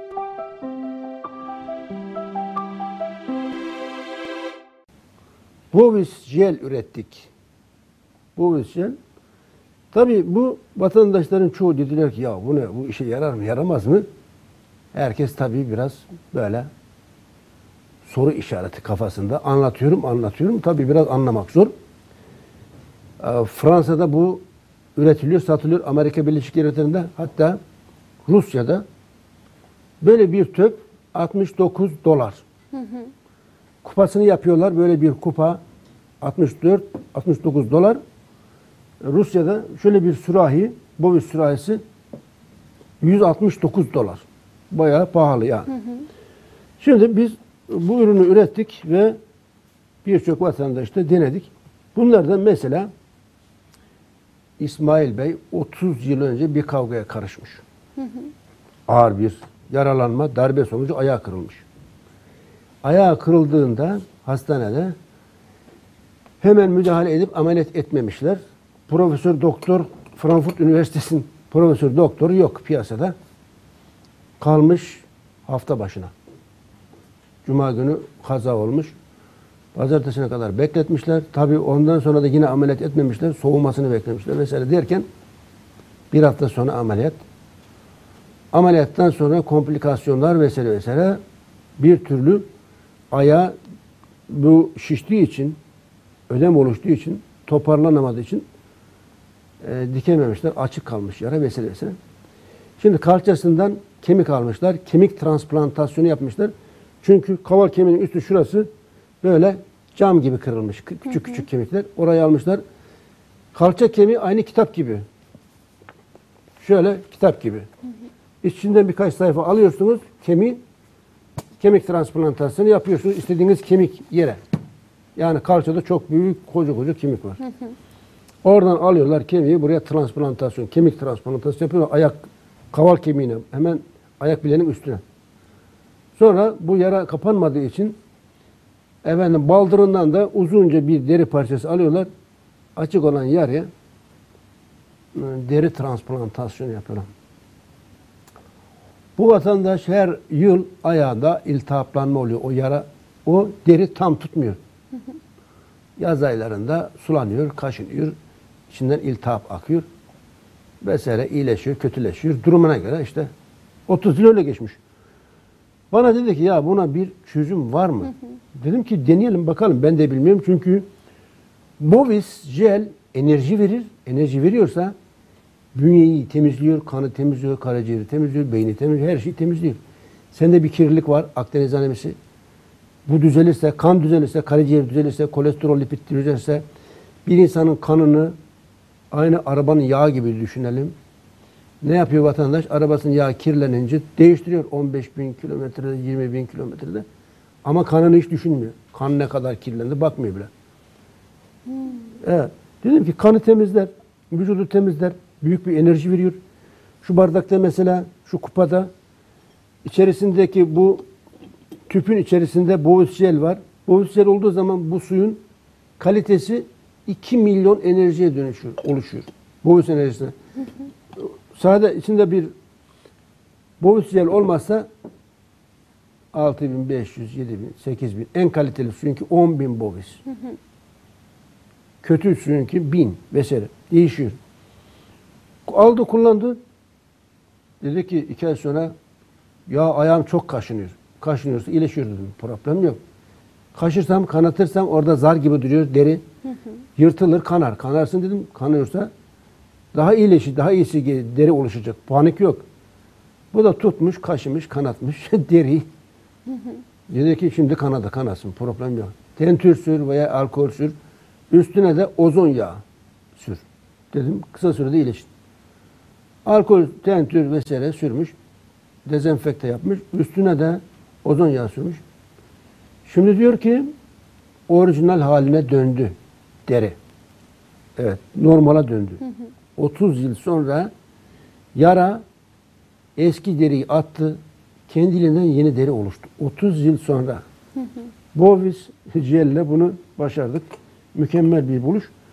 Bovis jel ürettik. Bovis jel. Tabii bu vatandaşların çoğu dediler ki ya bu ne, bu işe yarar mı, yaramaz mı? Herkes tabii biraz böyle soru işareti kafasında. Anlatıyorum. Tabii biraz anlamak zor. Fransa'da bu üretiliyor, satılıyor. Amerika Birleşik Devletleri'nde, hatta Rusya'da böyle bir tüp 69 dolar. Kupasını yapıyorlar. Böyle bir kupa 69 dolar. Rusya'da şöyle bir sürahi, Bovis sürahisi 169 dolar. Bayağı pahalı yani. Şimdi biz bu ürünü ürettik ve birçok vatandaşta denedik. Bunlardan mesela İsmail Bey 30 yıl önce bir kavgaya karışmış. Ağır bir yaralanma, darbe sonucu ayağı kırılmış. Ayağı kırıldığında hastanede hemen müdahale edip ameliyat etmemişler. Profesör doktor, Frankfurt Üniversitesi'nin profesör doktoru yok piyasada. Kalmış hafta başına. Cuma günü kaza olmuş. Pazartesine kadar bekletmişler. Tabii ondan sonra da yine ameliyat etmemişler. Soğumasını beklemişler vesaire derken bir hafta sonra ameliyat. Ameliyattan sonra komplikasyonlar vesaire bir türlü ayağı bu şiştiği için, ödem oluştuğu için, toparlanamadığı için dikememişler. Açık kalmış yara vesaire. Şimdi kalçasından kemik almışlar. Kemik transplantasyonu yapmışlar. Çünkü kaval kemiğinin üstü şurası böyle cam gibi kırılmış. Küçük kemikler. Orayı almışlar. Kalça kemiği aynı kitap gibi. Şöyle kitap gibi. İçinden birkaç sayfa alıyorsunuz. Kemik transplantasyonu yapıyorsunuz. İstediğiniz kemik yere. Yani kalçada çok büyük koca kemik var. Oradan alıyorlar kemiği, buraya transplantasyon, kemik transplantasyonu yapıyorlar. Ayak, kaval kemiğine, hemen ayak bileğinin üstüne. Sonra bu yara kapanmadığı için baldırından da uzunca bir deri parçası alıyorlar. Açık olan yaraya deri transplantasyonu yapıyorlar. Bu vatandaş her yıl ayağında iltihaplanma oluyor. O yara, o deri tam tutmuyor. Yaz aylarında sulanıyor, kaşınıyor. İçinden iltihap akıyor. Vesaire iyileşiyor, kötüleşiyor. Durumuna göre işte 30 yıl öyle geçmiş. Bana dedi ki ya buna bir çözüm var mı? Dedim ki deneyelim bakalım. Ben de bilmiyorum çünkü Bovis jel enerji verir. Enerji veriyorsa bünyeyi temizliyor, kanı temizliyor, karaciğeri temizliyor, beyni temizliyor, her şeyi temizliyor. Sende bir kirlilik var, Akdeniz anemisi. Bu düzelirse, kan düzelirse, karaciğer düzelirse, kolesterol, lipid düzelirse, bir insanın kanını aynı arabanın yağı gibi düşünelim. Ne yapıyor vatandaş? Arabasının yağı kirlenince değiştiriyor 15.000 kilometrede, 20.000 kilometrede. Ama kanını hiç düşünmüyor. Kan ne kadar kirlendi bakmıyor bile. Evet. Dedim ki kanı temizler, vücudu temizler, büyük bir enerji veriyor. Şu bardakta mesela, şu kupada içerisindeki bu tüpün içerisinde Bovis jel var. Bovis jel olduğu zaman bu suyun kalitesi 2 milyon enerjiye oluşuyor. Bovis enerjisine. Sade içinde bir Bovis jel olmazsa 6.500, 7.000, 8.000 en kaliteli suyunki 10.000 Bovis. Kötü suyunki 1000 vesaire. Değişiyor. Aldı kullandı. Dedi ki 2 ay sonra ya ayağım çok kaşınıyor. Kaşınıyorsa iyileşiyor dedim. Problem yok. Kaşırsam, kanatırsam orada zar gibi duruyor deri. Yırtılır, kanar. Kanarsın dedim. Kanıyorsa daha iyileşir, daha iyisi deri oluşacak. Panik yok. Bu da tutmuş, kaşımış, kanatmış deriyi. Dedi ki şimdi kanasın. Problem yok. Tentür sür veya alkol sür. Üstüne de ozon yağı sür. Dedim kısa sürede iyileşti. Alkol, tentür vesaire sürmüş. Dezenfekte yapmış. Üstüne de ozon yağı sürmüş. Şimdi diyor ki orijinal haline döndü deri. Evet, normala döndü. 30 yıl sonra yara eski deriyi attı. Kendiliğinden yeni deri oluştu. 30 yıl sonra Bovis jelle bunu başardık. Mükemmel bir buluş.